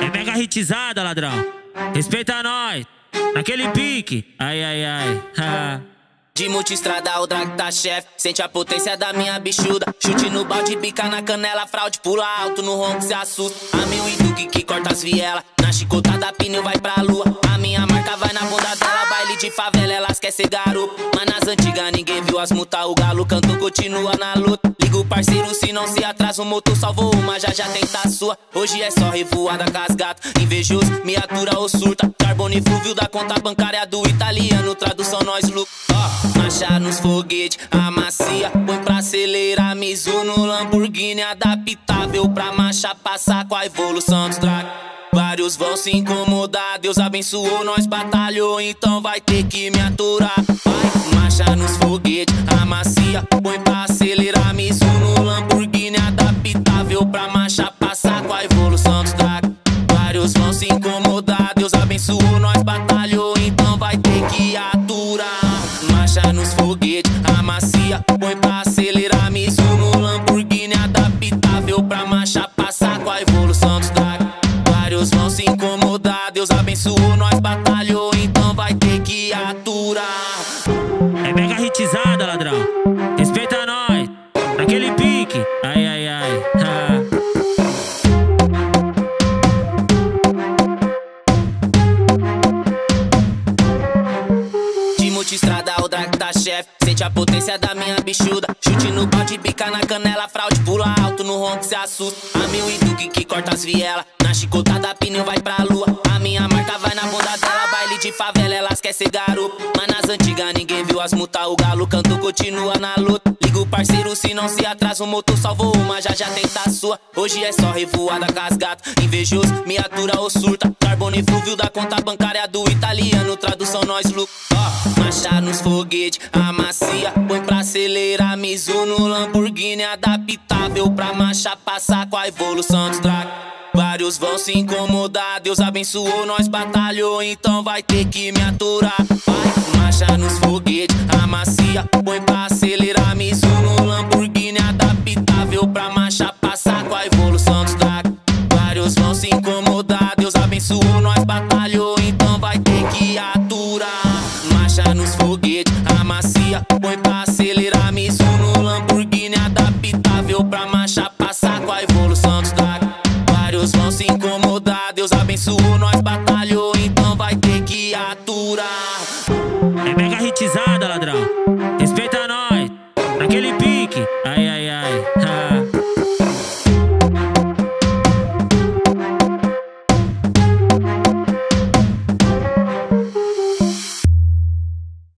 É mega hitizada, ladrão. Respeita nós. Naquele pique. Ai, ai, ai. Ha. De multistrada, o drag tá chefe. Sente a potência da minha bichuda. Chute no balde, bica na canela. Fraude, pula alto no ronco, se assusta. A mil e Duque que corta as vielas. Na chicotada, pneu vai pra lua. A minha marca vai na bunda dela. Baile de favela, elas quer ser garoto. Mas nas antigas ninguém viu as mutas. O galo canto continua na luta. Liga o parceiro, se não se atrasa. O motor salvou uma, já tenta a sua. Hoje é só revoada com as gatas. Invejoso, me atura ou surta. Carbono e flúvio da conta bancária do italiano. Tradução nós lucro. Marcha nos foguete, amacia. Põe pra acelerar, Mizuno, Lamborghini adaptável pra marcha passar com a evolução dos drag. Vários vão se incomodar, Deus abençoou, nós batalhou, então vai ter que me aturar. Vai, marcha nos foguete, amacia. Põe pra acelerar, Mizuno, Lamborghini adaptável pra marcha passar com a evolução dos drag. Vários vão se incomodar, Deus abençoou, nós batalhou, então vai ter que aturar. Marcha nos foguete, amacia. Põe pra acelerar, Mizuno, Lamborghini adaptável pra marcha passar com a evolução dos drag. Vários vão se incomodar, Deus abençoou, nós batalhou, então vai ter que aturar. É mega hitizada, ladrão. Respeita nós. Naquele pique. Ai, ai, ai. Ha. Multistrada, o drag tá chefe. Sente a potência da minha bichuda. Chute no balde, bica na canela. Fraude, pula alto no ronco, se assusta. A mil e Duque que corta as vielas. Na chicotada, pneu vai pra lua. A minha marca vai na bunda dela. Baile de favela, elas quer ser garoto. Mas nas antigas ninguém viu as mutas. O galo canto continua na luta. Liga o parceiro, se não se atrasa. O motor salvou uma, já tenta a sua. Hoje é só revoada com as gatas. Invejoso, me atura ou surta. Carbono e flúvio da conta bancária do italiano. Tradução nós lucro. Marcha nos foguete, amacia. Põe pra acelerar, Mizuno, Lamborghini adaptável pra marcha passar com a evolução dos drag. Vários vão se incomodar, Deus abençoou, nós batalhou, então vai ter que me aturar. Vai, marcha nos foguete, amacia. Põe pra acelerar, Mizuno, Lamborghini adaptável pra marcha passar com a evolução dos drag. Vários vão se incomodar, Deus abençoou, nós batalhou, então vai ter que aturar. Marcha nos foguete, amacia. Põe pra acelerar, Mizuno, Lamborghini adaptável pra marcha passar com a evolução dos drag. Vários vão se incomodar, Deus abençoou, nós batalhou.